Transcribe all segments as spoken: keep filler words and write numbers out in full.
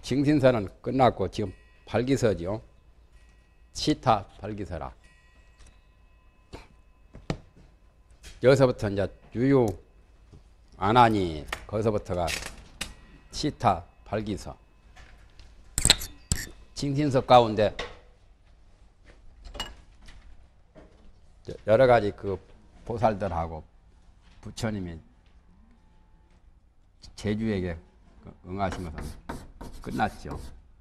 징신서는 끝났고 지금 발기서죠. 치타 발기서라. 여기서부터 이제 유유 안하니 거기서부터가 치타 발기서. 징신서 가운데 여러 가지 그 보살들하고 부처님이 제주에게 응하신 것은 끝났죠.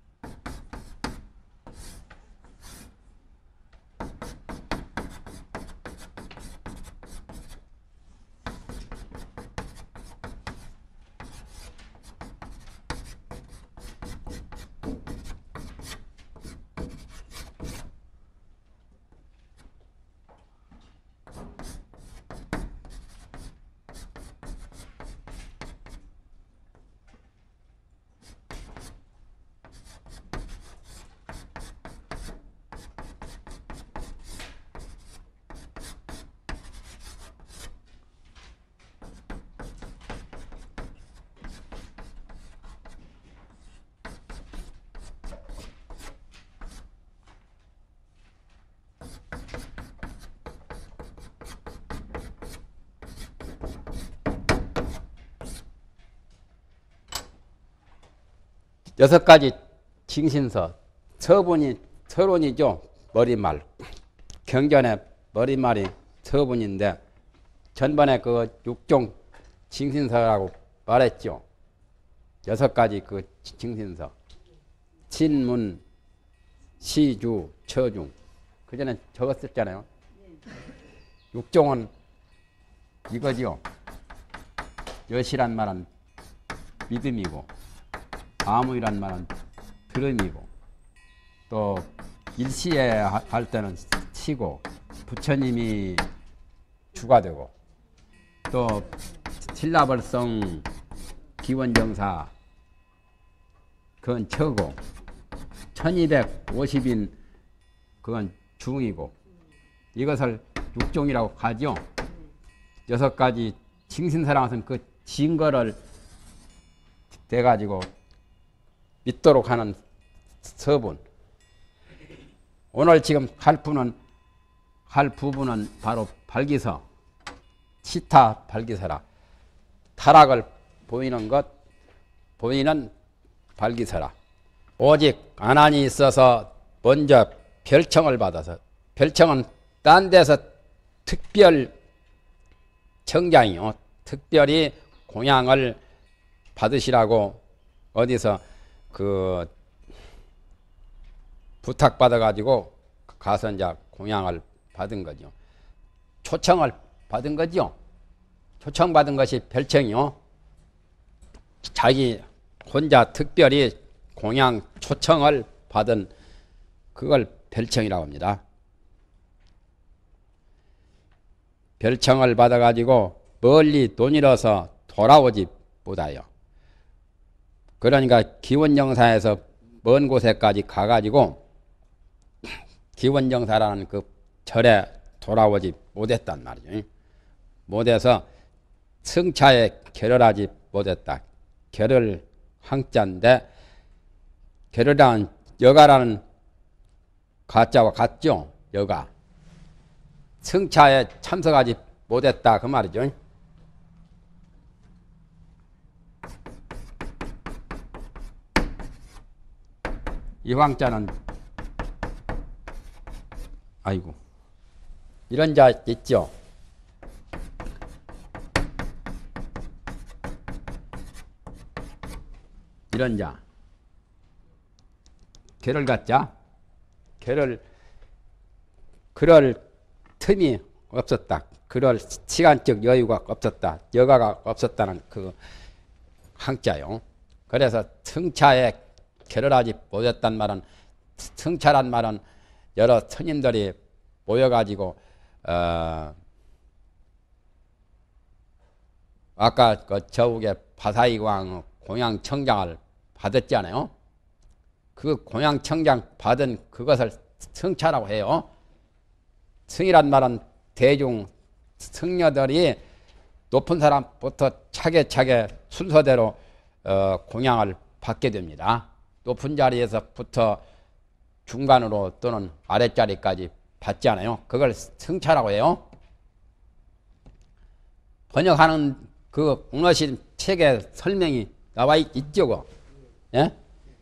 여섯 가지 징신서, 서분이 서론이죠. 머리말. 경전의 머리말이 서분인데 전번에 그 육종 징신서라고 말했죠. 여섯 가지 그 징신서. 진문, 시주, 처중. 그 전에 적었었잖아요. 육종은 이거지요. 여시란 말은 믿음이고, 아무이란 말은 들음이고, 또 일시에 할 때는 시고, 부처님이 주가 되고, 또 신라벌성 기원정사 그건 처고, 천이백오십인 그건 중이고, 이것을 육종이라고 하죠. 여섯 가지 징신서랑은 그 증거를 돼가지고 믿도록 하는 서분. 오늘 지금 할 부는, 할 부분은 바로 발기서, 치타 발기서라. 타락을 보이는 것, 보이는 발기서라. 오직 안한이 있어서 먼저 별청을 받아서, 별청은 딴 데서 특별 청장이요. 특별히 공양을 받으시라고 어디서 그 부탁받아 가지고 가서 이제 공양을 받은 거죠. 초청을 받은 거죠. 초청받은 것이 별청이요. 자기 혼자 특별히 공양 초청을 받은 그걸 별청이라고 합니다. 별청을 받아 가지고 멀리 돈 잃어서 돌아오지 못하여. 그러니까 기원정사에서 먼 곳에까지 가가지고 기원정사라는 그 절에 돌아오지 못했단 말이죠. 못해서 승차에 결혈하지 못했다. 결혈 항자인데 결혈이라는 여가라는 가짜와 같죠. 여가. 승차에 참석하지 못했다 그 말이죠. 이 황자는 아이고 이런 자 있죠. 이런 자 결을 갖자. 결을 그럴 틈이 없었다. 그럴 시간적 여유가 없었다. 여가가 없었다는 그 항자요. 그래서 승차에 결혈하지 못했단 말은, 승차란 말은 여러 스님들이 모여가지고 어 아까 그 저욱의 바사이광 공양청장을 받았잖아요. 그 공양청장 받은 그것을 승차라고 해요. 승이란 말은 대중 승려들이 높은 사람부터 차게차게 순서대로 어 공양을 받게 됩니다. 높은 자리에서부터 중간으로 또는 아랫자리까지 받지 않아요. 그걸 승차라고 해요. 번역하는 그 공로신 책에 설명이 나와 있, 있죠. 예?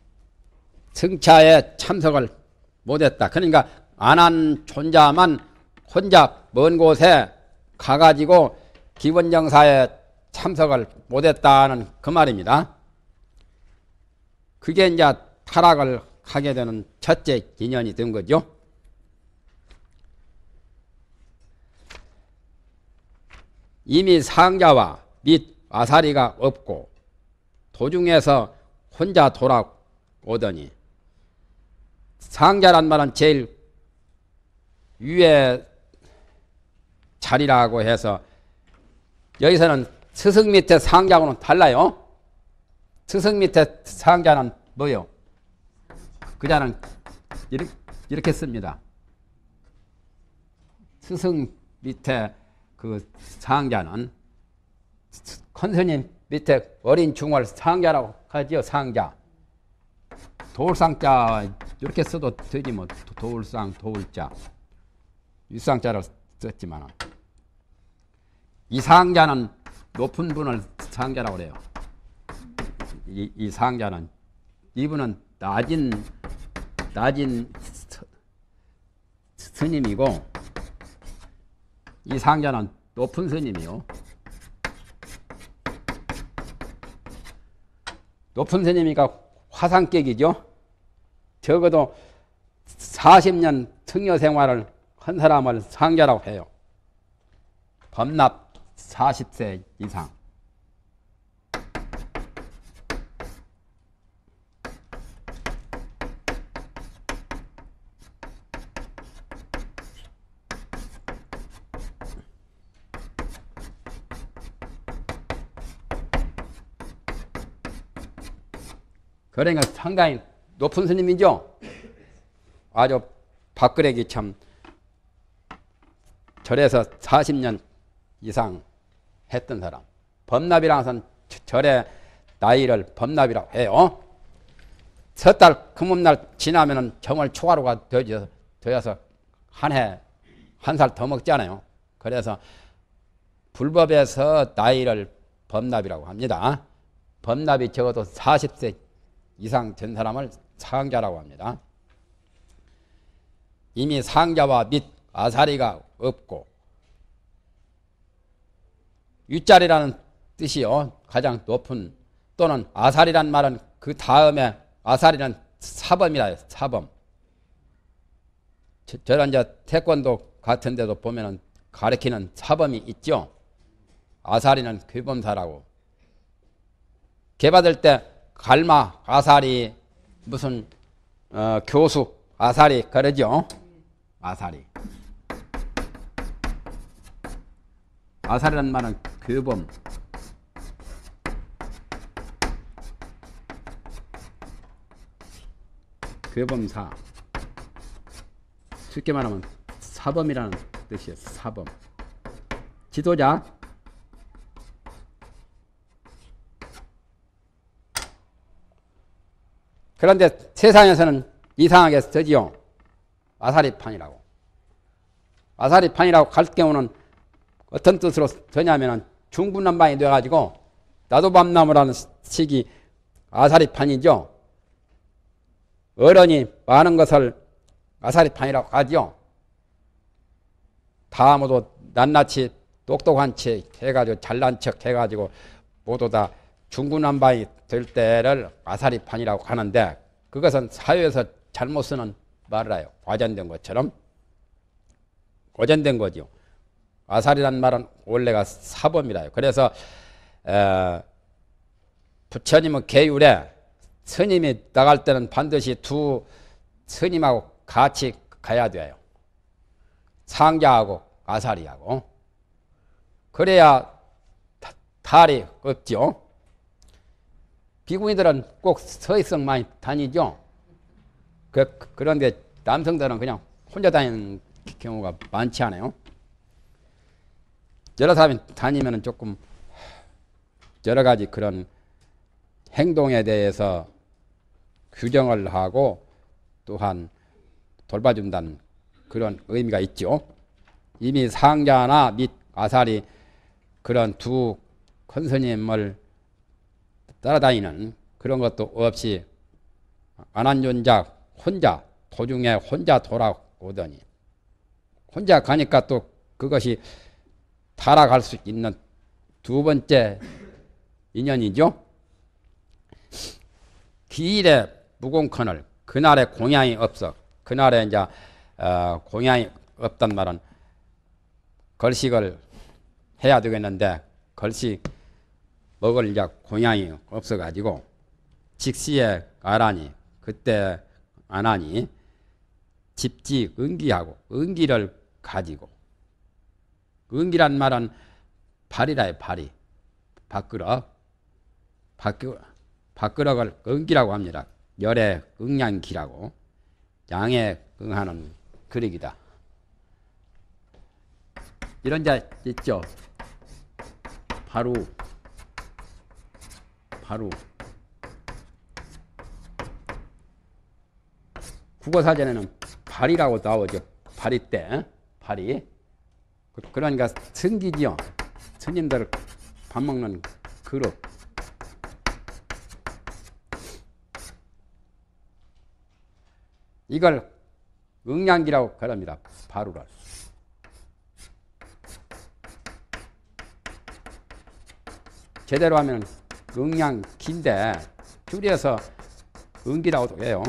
승차에 참석을 못했다. 그러니까 안 한 존자만 혼자 먼 곳에 가가지고 기원정사에 참석을 못했다는 그 말입니다. 그게 이제 타락을 하게 되는 첫째 인연이 된 거죠. 이미 상자와 및 아사리가 없고 도중에서 혼자 돌아오더니, 상자란 말은 제일 위에 자리라고 해서 여기서는 스승 밑에 상자하고는 달라요. 스승 밑에 상자는 뭐요? 그자는 이렇게, 이렇게 씁니다. 스승 밑에 그 상자는 큰 스님 밑에 어린 중월 상자라고 하지요. 상자. 도울상자 이렇게 써도 되지 뭐. 도울상, 도울자. 윗상자를 썼지만 이 상자는 높은 분을 상자라고 그래요. 이, 이 상자는, 이분은 낮은 낮은 스님이고 이 상자는 높은 스님이요. 높은 스님이니까 화상격이죠. 적어도 사십 년 승려 생활을 한 사람을 상자라고 해요. 범납 사십 세 이상. 그러니까 상당히 높은 스님이죠. 아주 밥그레기 참 절에서 사십 년 이상 했던 사람. 범납이라는 것은 절의 나이를 범납이라고 해요. 석 달 금음날 지나면은 정월 초하루가 되어서 한 해 한 살 더 먹잖아요. 그래서 불법에서 나이를 범납이라고 합니다. 범납이 적어도 사십 세 이상 된 사람을 상자라고 합니다. 이미 상자와 및 아사리가 없고, 윗자리라는 뜻이요. 가장 높은, 또는 아사리란 말은 그 다음에, 아사리는 사범이라 해요. 사범. 저, 저런 이제 태권도 같은 데도 보면은 가르치는 사범이 있죠. 아사리는 규범사라고. 개받을 때 갈마, 아사리, 무슨 어, 교수, 아사리 그러죠. 아사리. 아사리라는 말은 규범. 규범사. 쉽게 말하면 사범이라는 뜻이에요. 사범. 지도자. 그런데 세상에서는 이상하게 쓰지요. 아사리판이라고. 아사리판이라고 갈 경우는 어떤 뜻으로 쓰냐면은 중구난방이 돼가지고 나도밤나무라는 식이 아사리판이죠. 어른이 많은 것을 아사리판이라고 하죠. 다 모두 낱낱이 똑똑한 척 해가지고 잘난 척 해가지고 모두 다 중구난방이 될 때를 아사리판이라고 하는데, 그것은 사회에서 잘못 쓰는 말을 해요. 과전된 것처럼. 과전된 거죠. 아사리란 말은 원래가 사범이라요. 그래서 에, 부처님은 계율에 스님이 나갈 때는 반드시 두 스님하고 같이 가야 돼요. 상자하고 아사리하고. 그래야 탈이 없죠. 비구니들은 꼭 서희성 많이 다니죠. 그, 그런데 남성들은 그냥 혼자 다니는 경우가 많지 않아요. 여러 사람이 다니면 조금 여러 가지 그런 행동에 대해서 규정을 하고 또한 돌봐준다는 그런 의미가 있죠. 이미 상자나 및 아사리 그런 두 큰 스님을 따라다니는 그런 것도 없이 안한존자 혼자 도중에 혼자 돌아오더니 혼자 가니까 또 그것이 타락할 수 있는 두 번째 인연이죠. 기일에 무공컨을 그날에 공양이 없어. 그날에 이제 어, 공양이 없단 말은 걸식을 해야 되겠는데 걸식 먹을 이제 공양이 없어가지고 직시에 가라니 그때 안 하니 집지 은기하고 은기를 가지고 은기란 말은 발이라요. 발이 밥그릇 밥그릇 밥그릇을 은기라고 합니다. 열에 응양기라고 양에 응하는 그릇이다. 이런 자 있죠. 바로 바로 국어사전에는 발이라고 나오죠. 발이 때 발이 그러니까 승기지요. 스님들 밥 먹는 그릇. 이걸 응양기라고 그럽니다. 바루를. 제대로 하면 응양기인데 줄여서 응기라고도 해요.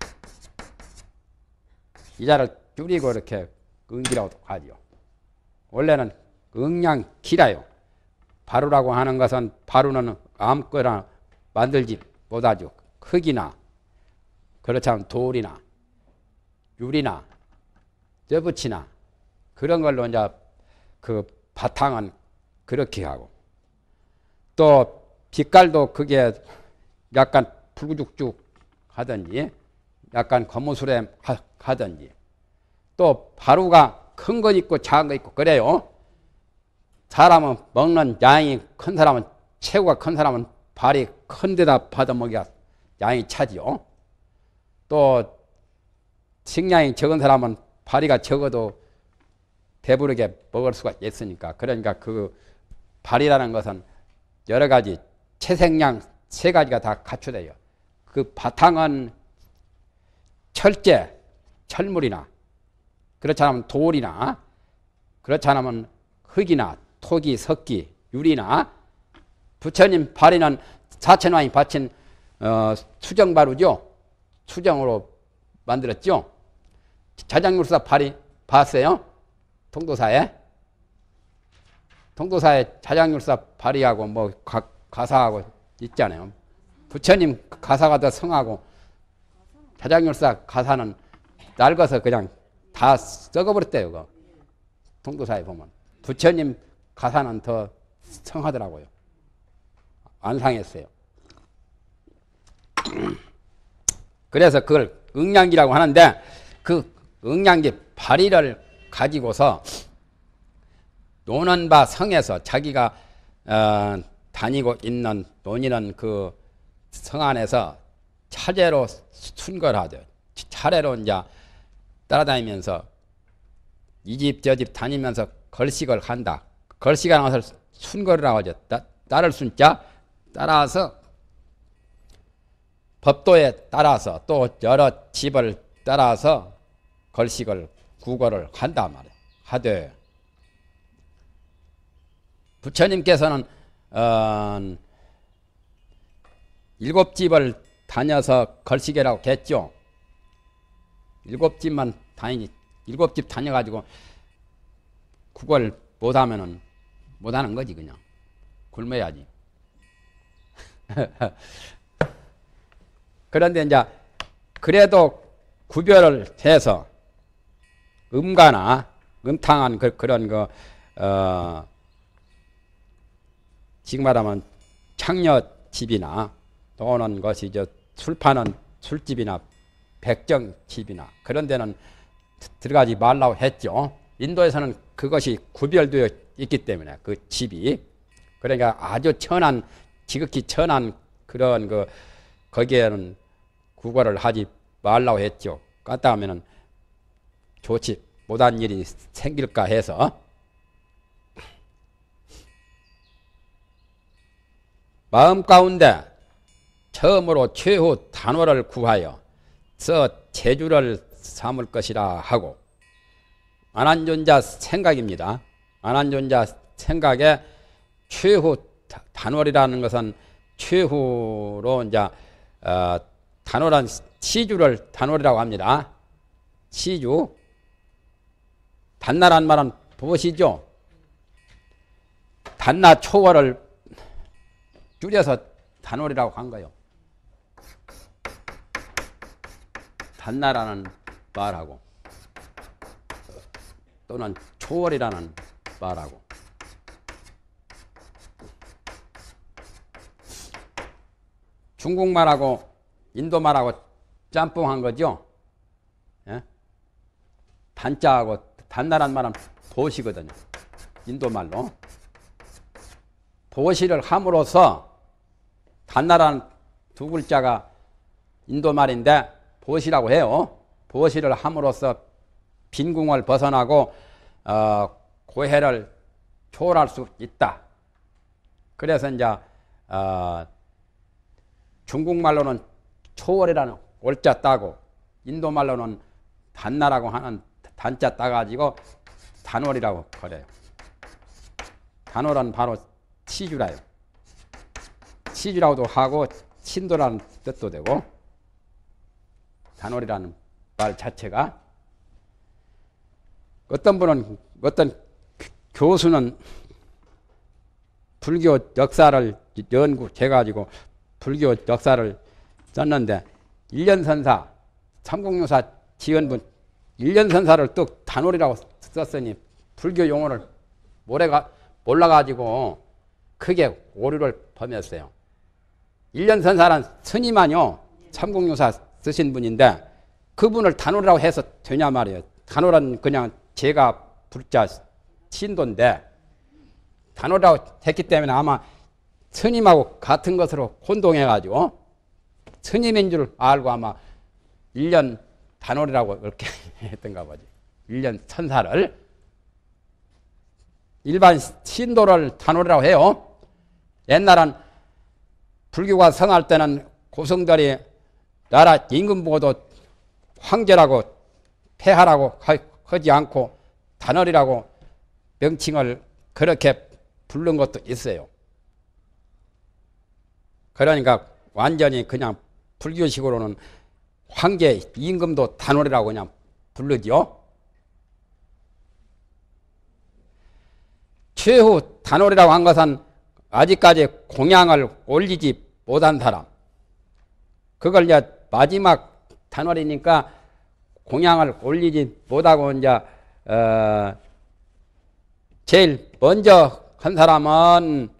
이자를 줄이고 이렇게 응기라고도 하죠. 원래는 응양기라요. 바루라고 하는 것은 바루는 아무거나 만들지 못하죠. 흙이나 그렇지 않으면 돌이나 유리나 쇠붙이나 그런 걸로 이제 그 바탕은 그렇게 하고 또 빛깔도 그게 약간 붉죽죽 하든지 약간 거무스레 하든지 또 바루가 큰 거 있고 작은 거 있고 그래요. 사람은 먹는 양이 큰 사람은 체구가 큰 사람은 발이 큰 데다 받아먹여야 양이 차지요. 또 식량이 적은 사람은 발이가 적어도 배부르게 먹을 수가 있으니까 그러니까 그 발이라는 것은 여러 가지 채색량 세 가지가 다 갖춰져요. 그 바탕은 철제, 철물이나 그렇지 않으면 돌이나 그렇지 않으면 흙이나 토기, 석기, 유리나 부처님 발에는 사천왕이 바친 어, 수정바루죠. 수정으로 만들었죠. 자장율사 발이 봤어요? 통도사에? 통도사에 자장율사 발이하고 뭐 가, 가사하고 있잖아요. 부처님 가사가 더 성하고 자장율사 가사는 낡아서 그냥 다 썩어버렸대요. 그 통도사에 보면. 부처님 가사는 더 성하더라고요. 안 상했어요. 그래서 그걸 응양기라고 하는데 그 응양기 발의를 가지고서 노는 바 성에서 자기가 어, 다니고 있는 논이는 그 성 안에서 차례로 순거를 하죠. 차례로 이제 따라다니면서 이 집 저 집 다니면서 걸식을 한다. 걸식하는 것을 순거리라고 하죠. 따, 따를 순자 따라서 법도에 따라서 또 여러 집을 따라서 걸식을 구걸을 한단 말이에요. 하되 부처님께서는 어, 일곱 집을 다녀서 걸식이라고 했죠. 일곱 집만 다니니 일곱 집 다녀가지고 구걸 못하면은 못하는 거지 그냥 굶어야지. 그런데 이제 그래도 구별을 해서 음가나 음탕한 그, 그런 거 어, 지금 말하면 창녀집이나 또는 것이 저 술 파는 술집이나 백정집이나 그런 데는 들어가지 말라고 했죠. 인도에서는 그것이 구별되어 있기 때문에 그 집이 그러니까 아주 천한 지극히 천한 그런 그 거기에는 국어를 하지 말라고 했죠. 갔다 하면은 좋지 못한 일이 생길까 해서. 마음 가운데 처음으로 최후 단호를 구하여 서 제주를 삼을 것이라 하고, 안한존자 생각입니다. 안한존자 생각에 최후 단월이라는 것은 최후로 이제 어, 단월한 시주를 단월이라고 합니다. 시주. 단나란 말은 무엇이죠? 단나 초월을 줄여서 단월이라고 한 거예요. 단나라는 말하고 또는 초월이라는 말하고. 중국말하고 인도말하고 짬뽕한 거죠. 예? 단자하고 단나란 말은 보시거든요. 인도말로. 보시를 함으로써 단나라는 두 글자가 인도말인데 보시라고 해요. 보시를 함으로써 빈궁을 벗어나고 어, 고해를 초월할 수 있다. 그래서 이제 어, 중국말로는 초월이라는 월자 따고 인도말로는 단나라고 하는 단자 따가지고 단월이라고 그래요. 단월은 바로 치주라요. 치주라고도 하고 신도라는 뜻도 되고, 단월이라는 말 자체가. 어떤 분은, 어떤 교수는 불교 역사를 연구해가지고 불교 역사를 썼는데, 일련선사, 삼국유사 지은분 일련선사를 또 단월이라고 썼으니 불교 용어를 모래가 몰라가지고 크게 오류를 범했어요. 일련선사란 스님만요, 삼국유사 쓰신 분인데 그분을 단월이라고 해서 되냐 말이에요. 단월은 그냥 제가 불자 신도인데 단월이라고 했기 때문에 아마 스님하고 같은 것으로 혼동해가지고 스님인 줄 알고 아마 일련 단월이라고 그렇게 했던가 보지. 일련 선사를. 일반 신도를 단월이라고 해요. 옛날엔 불교가 성할 때는 고승들이 나라 임금 보고도 황제라고 폐하라고 하지 않고 단월이라고 명칭을 그렇게 부른 것도 있어요. 그러니까 완전히 그냥 불교식으로는 황제 임금도 단월이라고 그냥 부르죠. 최후 단월이라고 한 것은 아직까지 공양을 올리지 못한 사람. 그걸 이제 마지막 단월이니까 공양을 올리지 못하고 이제 어 제일 먼저 한 사람은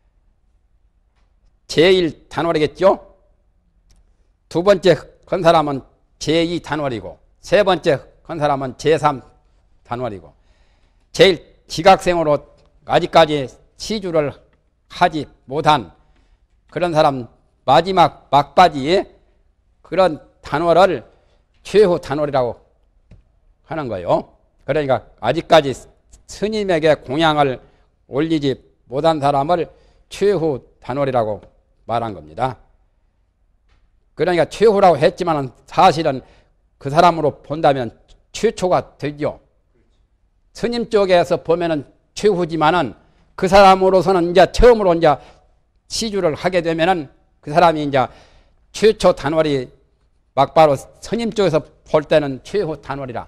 제일 단월이겠죠. 두 번째 한 사람은 제이 단월이고 세 번째 한 사람은 제삼 단월이고 제일 지각생으로 아직까지 시주를 하지 못한 그런 사람 마지막 막바지 그런 단월을 최후 단월이라고 하는 거예요. 그러니까 아직까지 스님에게 공양을 올리지 못한 사람을 최후 단월이라고 말한 겁니다. 그러니까 최후라고 했지만 사실은 그 사람으로 본다면 최초가 되죠. 스님 쪽에서 보면은 최후지만은 그 사람으로서는 이제 처음으로 이제 시주를 하게 되면은 그 사람이 이제 최초 단월이 막바로 스님 쪽에서 볼 때는 최후 단월이라.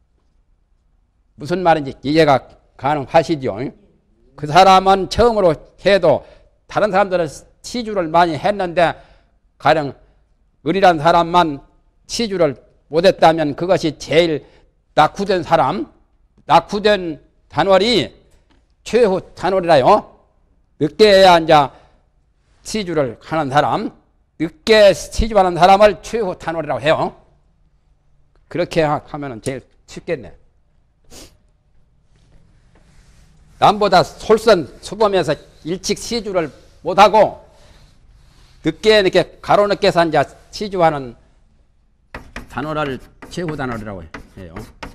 무슨 말인지 이해가 가능하시죠? 그 사람은 처음으로 해도 다른 사람들은 시주를 많이 했는데 가령 을이란 사람만 시주를 못했다면 그것이 제일 낙후된 사람, 낙후된 단월이 최후 단월이라요. 늦게야 이제 시주를 하는 사람, 늦게 시주하는 사람을 최후 단월이라고 해요. 그렇게 하면 제일 쉽겠네. 남보다 솔선수범해서 일찍 시주를 못하고 늦게 이렇게 가로 늦게서 이제 시주하는 단어를 최후 단어라고 해요.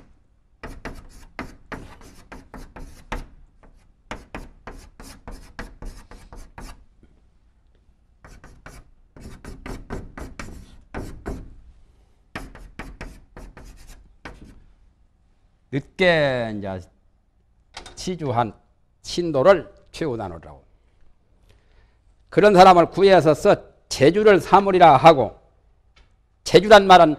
늦게 이제 치주한 신도를 최후 단어라고. 그런 사람을 구해서 써 제주를 삼으리라 하고, 제주란 말은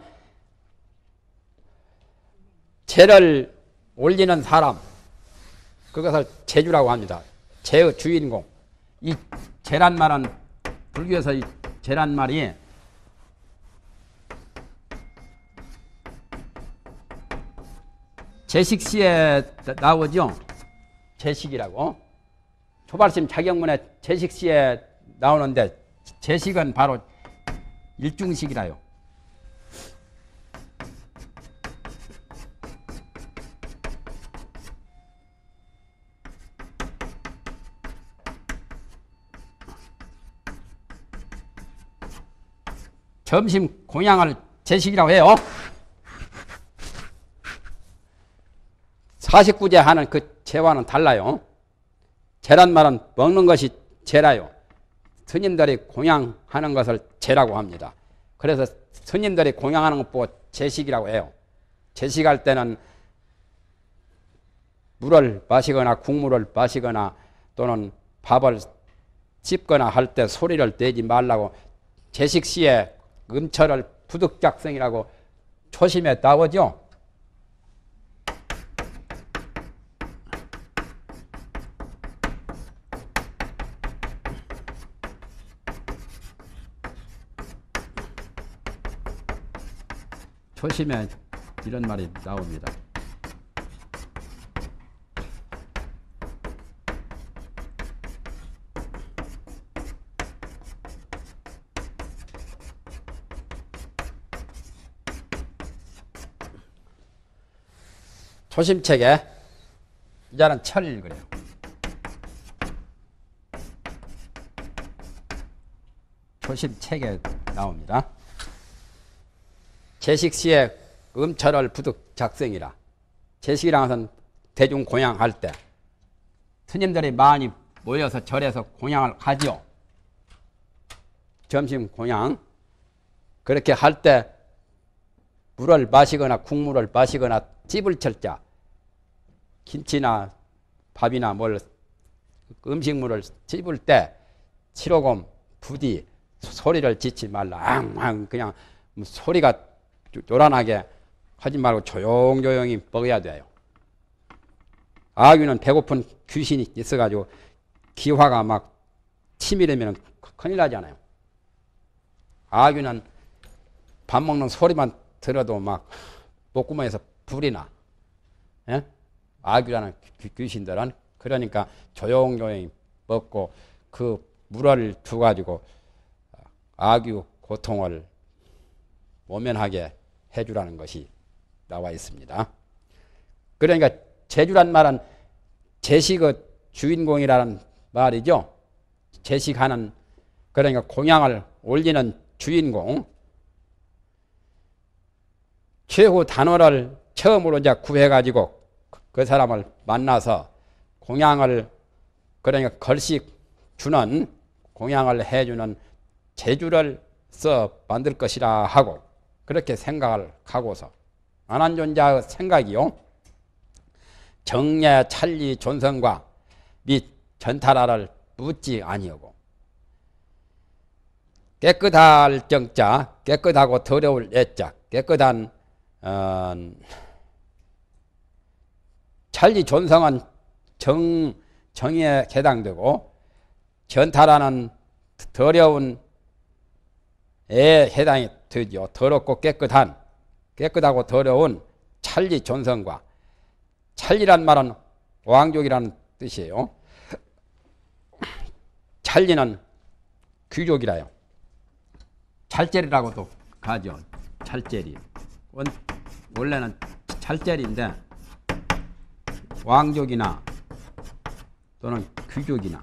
제를 올리는 사람, 그것을 제주라고 합니다. 제의 주인공. 이 제란 말은 불교에서 이 제란 말이 제식시에 나오죠. 제식이라고. 초발심 자경문에 제식시에 나오는데 제식은 바로 일중식이라요. 점심 공양을 제식이라고 해요. 사십구 제 하는 그 제와는 달라요. 제란 말은 먹는 것이 제라요. 스님들이 공양하는 것을 제라고 합니다. 그래서 스님들이 공양하는 것 보고 제식이라고 해요. 제식할 때는 물을 마시거나 국물을 마시거나 또는 밥을 씹거나 할 때 소리를 내지 말라고, 제식 시에 음철을 부득작성이라고 초심에 나오죠. 초심에 이런 말이 나옵니다. 초심책에 이자는 철 그래요. 초심책에 나옵니다. 제식시에 음철을 부득 작성이라. 제식이라는 것은 대중 공양할 때 스님들이 많이 모여서 절에서 공양을 하지요. 점심 공양. 그렇게 할 때 물을 마시거나 국물을 마시거나 찝을 철자, 김치나 밥이나 뭘 음식물을 찝을 때 칠호금 부디 소리를 짓지 말라. 앙앙 그냥 소리가 요란하게 하지 말고 조용조용히 먹어야 돼요. 아귀는 배고픈 귀신이 있어가지고 기화가 막 치밀으면 큰일 나잖아요. 아귀는 밥 먹는 소리만 들어도 막 목구멍에서 불이 나. 예? 아귀라는 귀신들은 그러니까 조용조용히 먹고 그 물을 두가지고 아귀 고통을 모면하게 해주라는 것이 나와 있습니다. 그러니까 제주란 말은 제식의 주인공이라는 말이죠. 제식하는, 그러니까 공양을 올리는 주인공. 최후 단어를 처음으로 이제 구해가지고 그 사람을 만나서 공양을, 그러니까 걸식 주는, 공양을 해주는 제주를 써 만들 것이라 하고, 그렇게 생각을 하고서 안한존자의 생각이요, 정례 찰리 존성과 및 전타라를 묻지 아니하고, 깨끗할 정자, 깨끗하고 더러울 애자, 깨끗한 어, 찰리 존성은 정, 정에 해당되고, 전타라는 더러운 에 해당이 되죠. 더럽고 깨끗한, 깨끗하고 더러운 찰리 존성과, 찰리란 말은 왕족이라는 뜻이에요. 찰리는 귀족이라요. 찰제리라고도 가죠. 찰제리. 원래는 찰제리인데 왕족이나 또는 귀족이나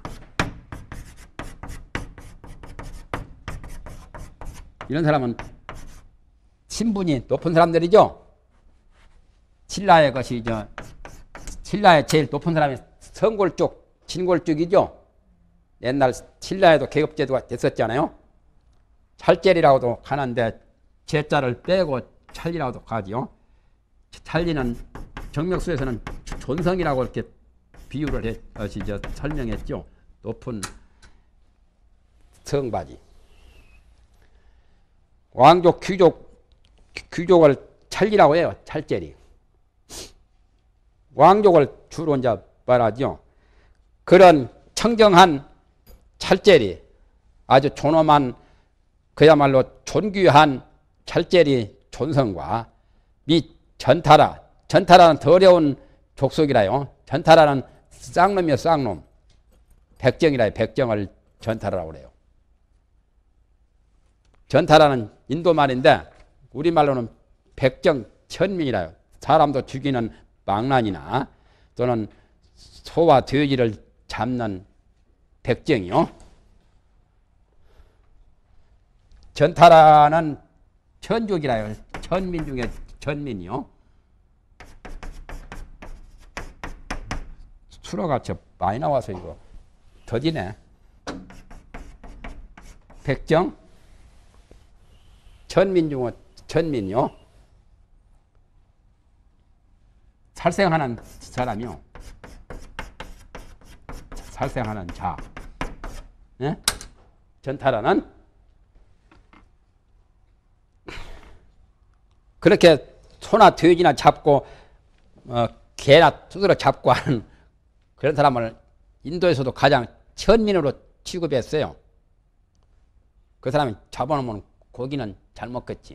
이런 사람은 신분이 높은 사람들이죠. 신라의 것이 저 신라의 제일 높은 사람이 성골쭉, 진골쭉이죠. 옛날 신라에도 계급제도가 됐었잖아요. 찰제리라고도 하는데 제자를 빼고 찰리라고도 하지요. 찰리는 정맥수에서는 존성이라고 이렇게 비유를 해, 것이 저 설명했죠. 높은 성바지. 왕족, 귀족, 귀족을 찰리라고 해요. 찰제리. 왕족을 주로 이제 말하죠. 그런 청정한 찰제리, 아주 존엄한 그야말로 존귀한 찰제리 존성과 미 전타라, 전타라는 더 어려운 족속이라요. 전타라는 쌍놈이요, 쌍놈. 백정이라요. 백정을 전타라라고 그래요. 전타라는 인도 말인데 우리말로는 백정 천민이라요. 사람도 죽이는 망난이나 또는 소와 돼지를 잡는 백정이요. 전타라는 천족이라요. 천민 중에 천민이요. 수로가 저 많이 나와서 이거 더디네. 백정, 천민 중에 천민요. 살생하는 사람이요. 살생하는 자. 네? 전타라는 그렇게 소나 돼지나 잡고 어, 개나 두드러 잡고 하는 그런 사람을 인도에서도 가장 천민으로 취급했어요. 그 사람이 잡아놓으면 고기는 잘 먹겠지.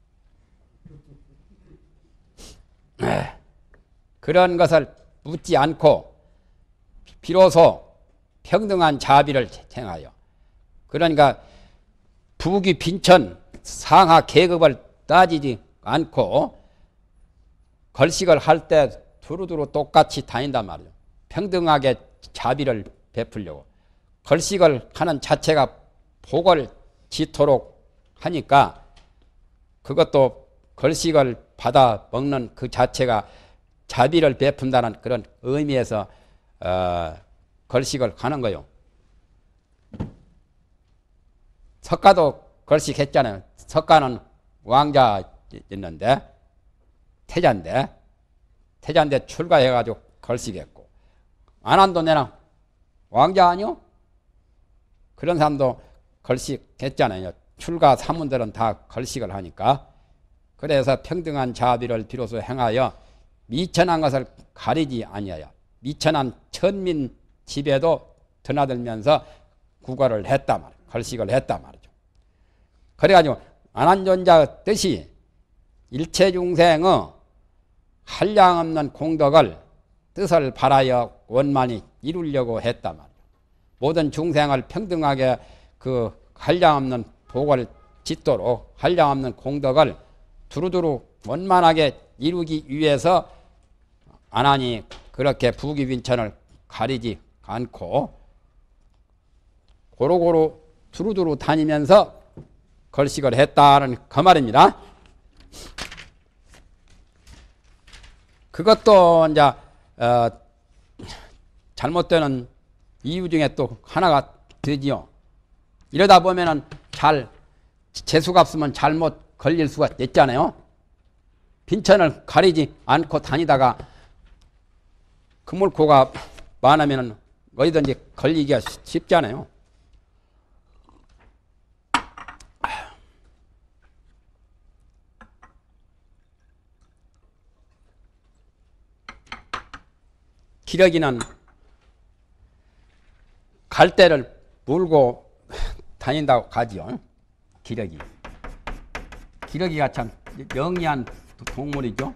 그런 것을 묻지 않고 비로소 평등한 자비를 행하여, 그러니까 부귀 빈천 상하 계급을 따지지 않고 걸식을 할 때 두루두루 똑같이 다닌단 말이에요. 평등하게 자비를 베풀려고. 걸식을 하는 자체가 복을 지토록 하니까 그것도 걸식을 받아 먹는 그 자체가 자비를 베푼다는 그런 의미에서 어, 걸식을 하는 거요. 석가도 걸식했잖아요. 석가는 왕자였는데 태자인데 태자인데 출가해가지고 걸식했고, 안한도 내랑 왕자 아니요? 그런 사람도 걸식했잖아요. 출가 사문들은 다 걸식을 하니까. 그래서 평등한 자비를 비로소 행하여 미천한 것을 가리지 아니하여 미천한 천민 집에도 드나들면서 구걸을 했단 말이에요. 걸식을 했단 말이죠. 그래가지고 안한존자 뜻이 일체 중생의 한량없는 공덕을 뜻을 발하여 원만히 이루려고 했단 말이에요. 모든 중생을 평등하게 그 한량없는 복을 짓도록 한량없는 공덕을 두루두루 원만하게 이루기 위해서 안한이 그렇게 부귀빈천을 가리지 않고 고루고루 두루두루 다니면서 걸식을 했다는 그 말입니다. 그것도 이제 어, 잘못되는 이유 중에 또 하나가 되지요. 이러다 보면은 잘 재수가 없으면 잘못 걸릴 수가 있잖아요. 빈천을 가리지 않고 다니다가 그물코가 많으면 어디든지 걸리기가 쉽잖아요. 기러기는 갈대를 물고 다닌다고 하지요. 기러기. 기러기가 참 영리한 동물이죠.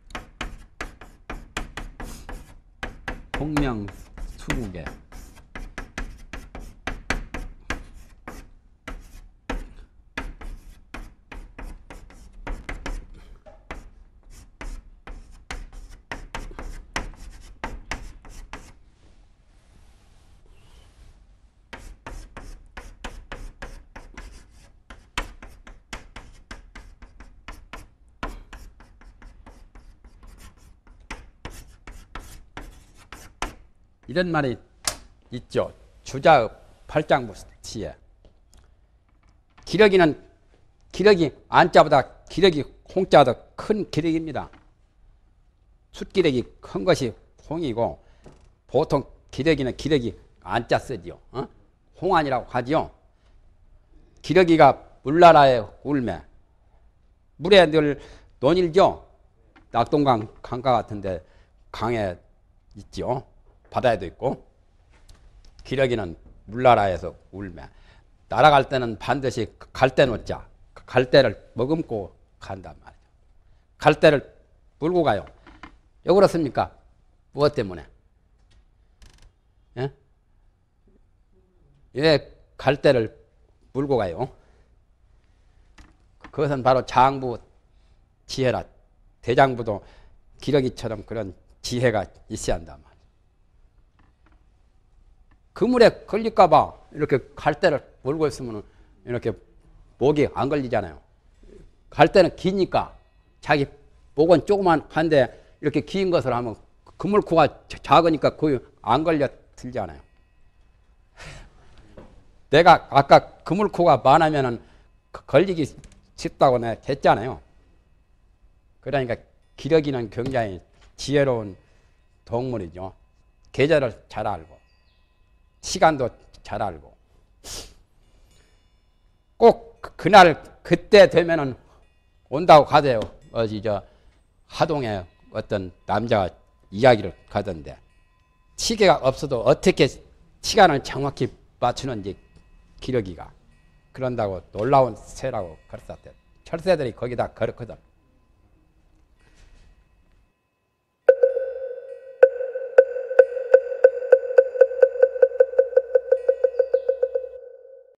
동명수국에. 이런 말이 있죠. 주자의 팔장부시에 기러기는 기러기 안자보다 기러기 홍자가 더 큰 기러기입니다. 숫기러기 큰 것이 홍이고 보통 기러기는 기러기 안자 쓰지요. 어? 홍안이라고 하지요. 기러기가 물나라에 울매 물에 늘 논일죠. 낙동강 강가 같은데 강에 있죠. 바다에도 있고. 기러기는 물나라에서 울매 날아갈 때는 반드시 갈대 놓자. 갈대를 머금고 간단 말이죠. 갈대를 물고 가요. 왜 그렇습니까? 무엇 때문에? 예? 왜 갈대를 물고 가요? 그것은 바로 장부 지혜라. 대장부도 기러기처럼 그런 지혜가 있어야 한단 말이에요. 그물에 걸릴까봐 이렇게 갈대를 물고 있으면 이렇게 목이 안 걸리잖아요. 갈대는 기니까 자기 목은 조그만 한데 이렇게 긴 것을 하면 그물코가 작으니까 거의 안 걸려 들잖아요. 내가 아까 그물코가 많으면은 걸리기 쉽다고 내가 했잖아요. 그러니까 기러기는 굉장히 지혜로운 동물이죠. 계절을 잘 알고 시간도 잘 알고 꼭 그날 그때 되면은 온다고 가대요. 어디 저 하동에 어떤 남자가 이야기를 가던데 시계가 없어도 어떻게 시간을 정확히 맞추는지 기러기가 그런다고 놀라운 새라고 그랬었대. 철새들이 거기다 걸었거든.